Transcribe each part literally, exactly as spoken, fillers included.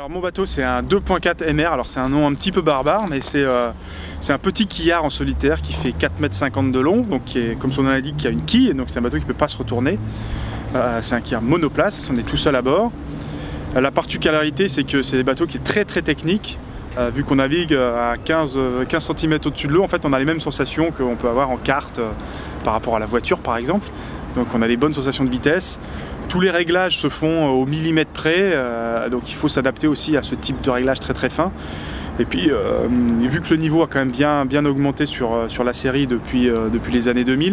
mon bateau c'est un deux point quatre M R, alors c'est un nom un petit peu barbare, mais c'est euh, un petit quillard en solitaire qui fait quatre mètres cinquante de long, donc qui est, comme son nom l'indique, qui a une quille, donc c'est un bateau qui ne peut pas se retourner. Euh, c'est un quillard monoplace, on est tout seul à bord. Euh, la particularité c'est que c'est des bateaux qui est très très technique. Euh, vu qu'on navigue à quinze centimètres au-dessus de l'eau, en fait on a les mêmes sensations qu'on peut avoir en kart euh, par rapport à la voiture par exemple. Donc on a les bonnes sensations de vitesse. Tous les réglages se font au millimètre près, euh, donc il faut s'adapter aussi à ce type de réglage très très fin. Et puis euh, vu que le niveau a quand même bien, bien augmenté sur, sur la série depuis, euh, depuis les années deux mille,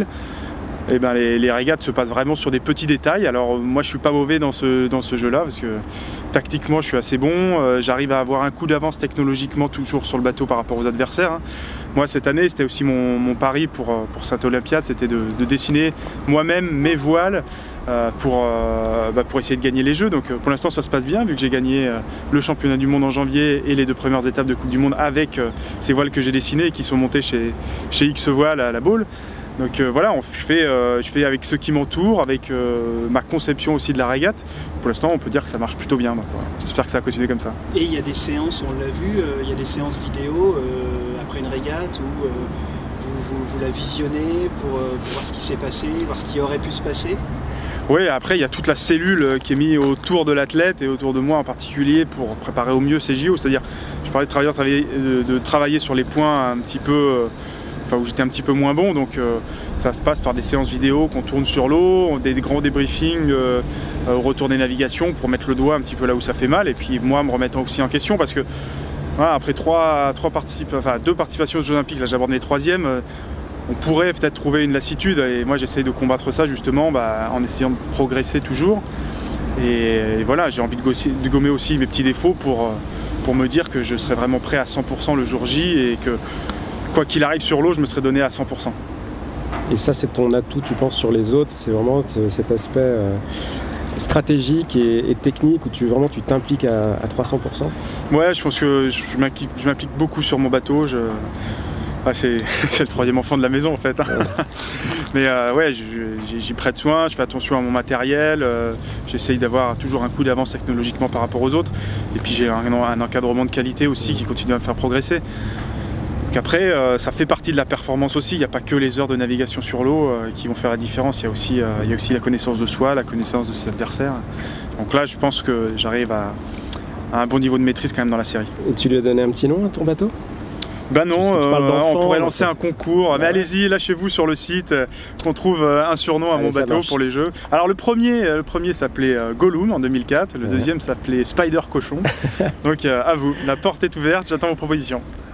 et ben les, les régates se passent vraiment sur des petits détails. Alors moi je suis pas mauvais dans ce, dans ce jeu là, parce que tactiquement je suis assez bon, euh, j'arrive à avoir un coup d'avance technologiquement toujours sur le bateau par rapport aux adversaires, hein. Moi cette année c'était aussi mon, mon pari pour, pour cette Olympiade, c'était de, de dessiner moi-même mes voiles euh, pour, euh, bah, pour essayer de gagner les jeux. Donc pour l'instant ça se passe bien, vu que j'ai gagné euh, le championnat du monde en janvier et les deux premières étapes de Coupe du Monde avec euh, ces voiles que j'ai dessinées et qui sont montées chez, chez X Voile à la Baule. Donc euh, voilà, on, je, fais, euh, je fais avec ceux qui m'entourent, avec euh, ma conception aussi de la régate. Pour l'instant, on peut dire que ça marche plutôt bien. Donc voilà. J'espère que ça va continuer comme ça. Et il y a des séances, on l'a vu, euh, il y a des séances vidéo euh, après une régate où euh, vous, vous, vous la visionnez pour, euh, pour voir ce qui s'est passé, voir ce qui aurait pu se passer. Oui, après il y a toute la cellule qui est mise autour de l'athlète et autour de moi en particulier pour préparer au mieux ces J O. C'est-à-dire, je parlais de travailler, de, de travailler sur les points un petit peu... Euh, Enfin, où j'étais un petit peu moins bon, donc euh, ça se passe par des séances vidéo qu'on tourne sur l'eau, des, des grands débriefings euh, au retour des navigations pour mettre le doigt un petit peu là où ça fait mal, et puis moi me remettant aussi en question, parce que voilà, après trois, trois particip enfin, deux participations aux Jeux Olympiques, là j'aborde mes troisièmes, euh, on pourrait peut-être trouver une lassitude, et moi j'essaye de combattre ça justement bah, en essayant de progresser toujours, et, et voilà, j'ai envie de, de gommer aussi mes petits défauts pour, pour me dire que je serai vraiment prêt à cent pour cent le jour J, et que quoi qu'il arrive sur l'eau, je me serais donné à cent pour cent. Et ça, c'est ton atout, tu penses, sur les autres, c'est vraiment cet aspect euh, stratégique et, et technique où tu vraiment tu t'impliques à, à trois cents pour cent? Ouais, je pense que je m'implique beaucoup sur mon bateau. Je... Ah, c'est le troisième enfant de la maison en fait. Ouais. Mais euh, ouais, j'y prête soin, je fais attention à mon matériel, euh, j'essaye d'avoir toujours un coup d'avance technologiquement par rapport aux autres. Et puis j'ai un, un encadrement de qualité aussi qui continue à me faire progresser. Donc après, euh, ça fait partie de la performance aussi, il n'y a pas que les heures de navigation sur l'eau euh, qui vont faire la différence, il y a aussi, euh, il y a aussi la connaissance de soi, la connaissance de ses adversaires. Donc là, je pense que j'arrive à, à un bon niveau de maîtrise quand même dans la série. Et tu lui as donné un petit nom à ton bateau? Ben non, euh, on pourrait lancer un concours, ouais. Mais allez-y, lâchez-vous sur le site, euh, qu'on trouve euh, un surnom à Allez, mon bateau pour les jeux. Alors le premier, euh, le premier s'appelait euh, Gollum en deux mille quatre, le ouais. deuxième s'appelait Spider Cochon. Donc euh, à vous, la porte est ouverte, j'attends vos propositions.